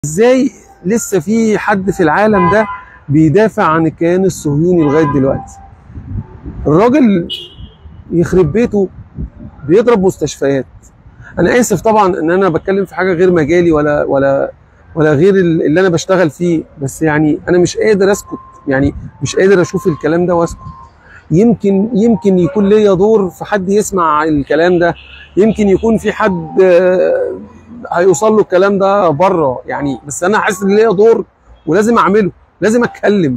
ازاي لسه في حد في العالم ده بيدافع عن الكيان الصهيوني لغايه دلوقتي؟ الراجل يخرب بيته بيضرب مستشفيات. انا اسف طبعا ان انا بتكلم في حاجه غير مجالي ولا غير اللي انا بشتغل فيه، بس يعني انا مش قادر اسكت، يعني مش قادر اشوف الكلام ده واسكت. يمكن يكون ليا دور في حد يسمع الكلام ده، يمكن يكون في حد هيوصل له الكلام ده بره يعني، بس انا حاسس ان ليا دور ولازم اعمله، لازم اتكلم.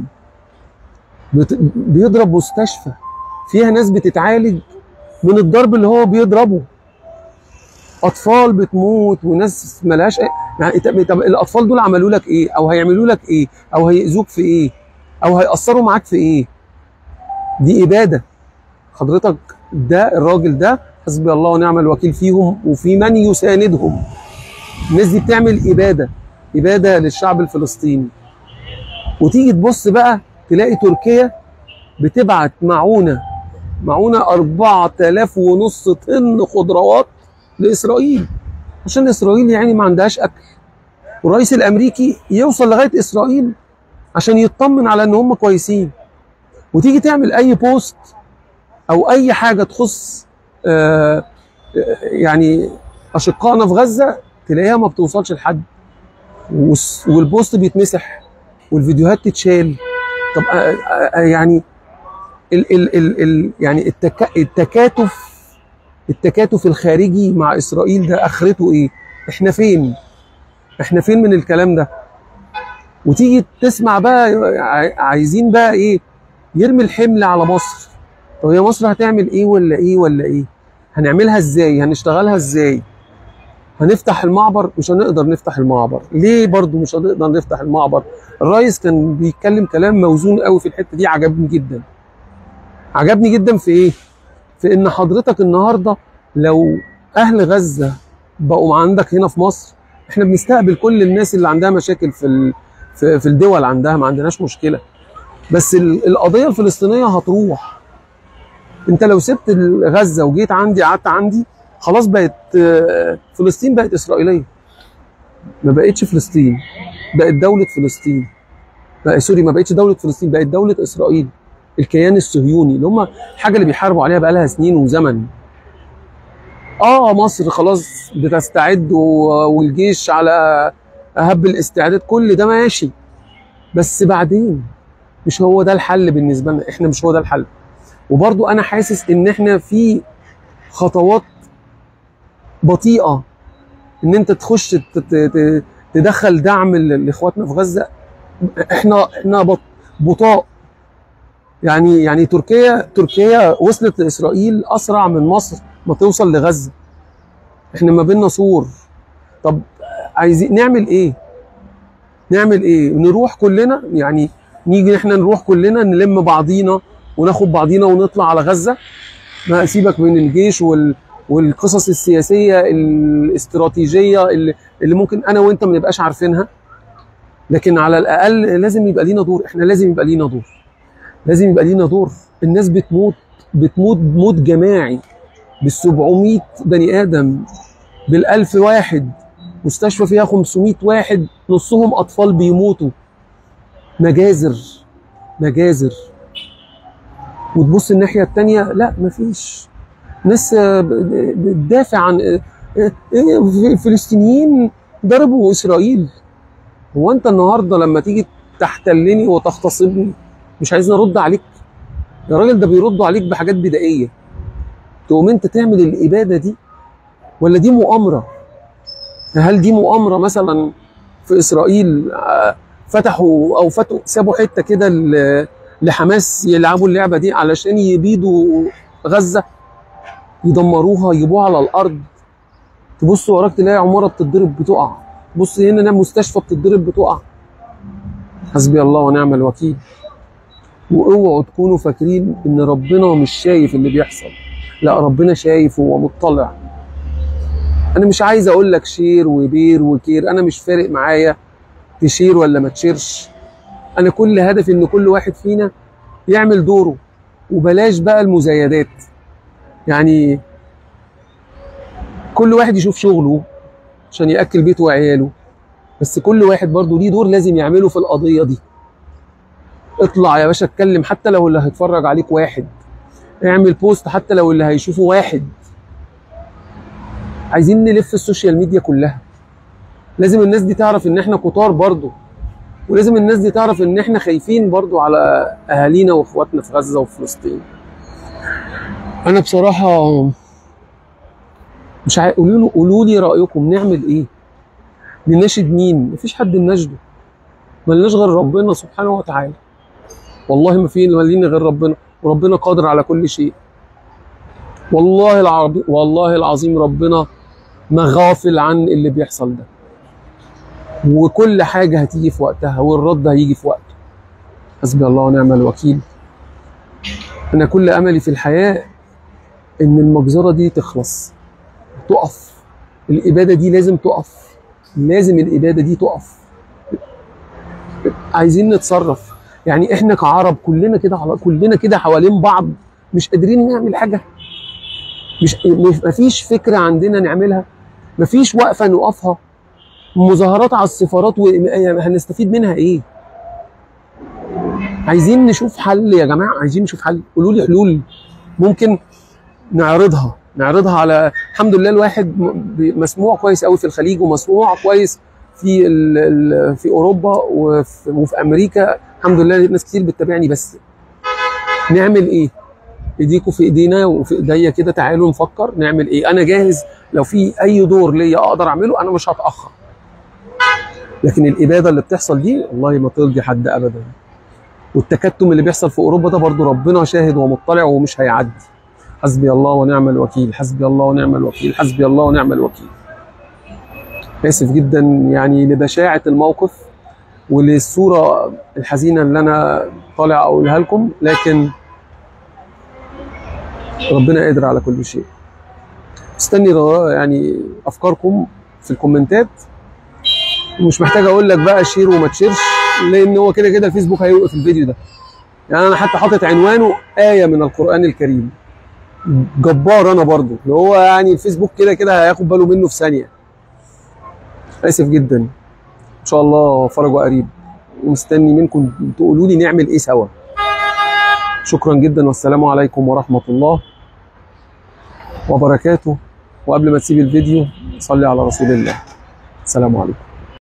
بيضرب مستشفى فيها ناس بتتعالج من الضرب اللي هو بيضربه، اطفال بتموت وناس ملهاش يعني. طب الاطفال دول عملوا لك ايه؟ او هيعملوا لك ايه؟ او هيأذوك في ايه؟ او هيأثروا معاك في ايه؟ دي اباده حضرتك. ده الراجل ده حسبي الله ونعم الوكيل فيهم وفي من يساندهم. الناس دي بتعمل اباده للشعب الفلسطيني. وتيجي تبص بقى تلاقي تركيا بتبعت معونه 4000 ونص طن خضروات لاسرائيل، عشان اسرائيل يعني ما عندهاش اكل، والرئيس الامريكي يوصل لغايه اسرائيل عشان يطمن على ان هم كويسين. وتيجي تعمل اي بوست او اي حاجه تخص يعني اشقائنا في غزه، تلاقيها ما بتوصلش لحد، والبوست بيتمسح والفيديوهات تتشال. طب يعني يعني التكاتف الخارجي مع اسرائيل ده اخرته ايه؟ احنا فين من الكلام ده؟ وتيجي تسمع بقى عايزين بقى ايه؟ يرمي الحمل على مصر. طب هي مصر هتعمل ايه ولا ايه؟ هنعملها ازاي؟ هنشتغلها ازاي؟ هنفتح المعبر؟ مش هنقدر نفتح المعبر. ليه برضو مش هنقدر نفتح المعبر؟ الرئيس كان بيتكلم كلام موزون قوي في الحته دي، عجبني جدا في ايه؟ في ان حضرتك النهارده لو اهل غزه بقوا عندك هنا في مصر، احنا بنستقبل كل الناس اللي عندها مشاكل في الدول عندها، ما عندناش مشكله، بس القضيه الفلسطينيه هتروح. انت لو سبت غزه وجيت عندي قعدت عندي، خلاص بقت فلسطين بقت اسرائيليه، ما بقتش فلسطين، بقت دوله فلسطين. سوري، ما بقتش دوله فلسطين، بقت دوله اسرائيل، الكيان الصهيوني اللي هم الحاجه اللي بيحاربوا عليها بقى لها سنين وزمن. مصر خلاص بتستعد والجيش على اهب الاستعداد، كل ده ماشي، بس بعدين مش هو ده الحل بالنسبه لنا، احنا مش هو ده الحل. وبرضو انا حاسس ان احنا في خطوات بطيئه ان انت تخش تدخل دعم لاخواتنا في غزه. احنا بطاء يعني. تركيا وصلت لاسرائيل اسرع من مصر ما توصل لغزه. احنا ما بيننا سور. طب عايزين نعمل ايه؟ نروح كلنا يعني، نيجي احنا نروح كلنا نلم بعضينا وناخد بعضينا ونطلع على غزه؟ ما سيبك من الجيش والقصص السياسيه الاستراتيجيه اللي ممكن انا وانت ما نبقاش عارفينها، لكن على الاقل لازم يبقى لينا دور. احنا لازم يبقى لينا دور. الناس بتموت موت جماعي، بال700 بني ادم، بال1000 واحد، مستشفى فيها 500 واحد، نصهم اطفال بيموتوا، مجازر. وتبص الناحيه الثانيه، لا مفيش ناس بتدافع عن الفلسطينيين ضربوا اسرائيل. هو انت النهارده لما تيجي تحتلني وتغتصبني مش عايزني ارد عليك؟ يا راجل ده بيردوا عليك بحاجات بدائيه، تقوم انت تعمل الاباده دي؟ ولا دي مؤامره؟ هل دي مؤامره مثلا في اسرائيل فتحوا سابوا حته كده لحماس يلعبوا اللعبه دي علشان يبيدوا غزه، يدمروها، يجيبوها على الارض؟ تبص وراك تلاقي عماره بتتضرب بتقع، بص هنا مستشفى بتتضرب بتقع. حسبي الله ونعم الوكيل. واوعوا تكونوا فاكرين ان ربنا مش شايف اللي بيحصل، لا ربنا شايف ومطلع. انا مش عايز اقول لك شير وبير وكير، انا مش فارق معايا تشير ولا ما تشيرش. انا كل هدفي ان كل واحد فينا يعمل دوره، وبلاش بقى المزايدات. يعني كل واحد يشوف شغله عشان ياكل بيته وعياله، بس كل واحد برضو ليه دور لازم يعمله في القضيه دي. اطلع يا باشا اتكلم، حتى لو اللي هيتفرج عليك واحد، اعمل بوست حتى لو اللي هيشوفه واحد. عايزين نلف السوشيال ميديا كلها. لازم الناس دي تعرف ان احنا كتار برضو، ولازم الناس دي تعرف ان احنا خايفين برضو على اهالينا واخواتنا في غزة وفلسطين. انا بصراحة مش عارف، قولوا لي رأيكم، نعمل ايه؟ نناشد مين؟ مفيش حد نناشده، ملناش غير ربنا سبحانه وتعالى. والله ما في مالين غير ربنا، وربنا قادر على كل شيء. والله العظيم ربنا ما غافل عن اللي بيحصل ده، وكل حاجة هتيجي في وقتها، والرد هيجي في وقته. حسبي الله ونعم الوكيل. أنا كل أملي في الحياة إن المجزرة دي تخلص، تقف. الإبادة دي لازم تقف، لازم الإبادة دي تقف. عايزين نتصرف، يعني إحنا كعرب كلنا كده حوالين بعض، مش قادرين نعمل حاجة. مفيش فكرة عندنا نعملها، مفيش وقفة نقفها. مظاهرات على السفارات هنستفيد منها ايه؟ عايزين نشوف حل يا جماعه، عايزين نشوف حل. قولوا لي حلول ممكن نعرضها على. الحمد لله الواحد مسموع كويس قوي في الخليج، ومسموع كويس في اوروبا وفي امريكا. الحمد لله ناس كتير بتتابعني. بس نعمل ايه؟ ايديكم في ايدينا وفي ايديا كده. تعالوا نفكر نعمل ايه. انا جاهز، لو في اي دور ليا اقدر اعمله انا مش هتاخر. لكن الاباده اللي بتحصل دي والله ما ترضي حد ابدا. والتكتم اللي بيحصل في اوروبا ده برضو ربنا شاهد ومطلع ومش هيعدي. حسبي الله ونعم الوكيل، حسبي الله ونعم الوكيل، حسبي الله ونعم الوكيل. اسف جدا يعني لبشاعه الموقف وللصوره الحزينه اللي انا طالع اقولها لكم، لكن ربنا قادر على كل شيء. استني يعني افكاركم في الكومنتات. مش محتاج اقول لك بقى شير وما تشيرش، لان هو كده كده الفيسبوك هيوقف الفيديو ده. يعني انا حتى حاطط عنوانه آية من القرآن الكريم. جبار انا برضو، اللي هو يعني الفيسبوك كده كده هياخد باله منه في ثانية. اسف جدا. ان شاء الله فرجه قريب، ومستني منكم تقولوا لي نعمل ايه سوا. شكرا جدا، والسلام عليكم ورحمة الله وبركاته. وقبل ما تسيب الفيديو صلي على رسول الله. السلام عليكم.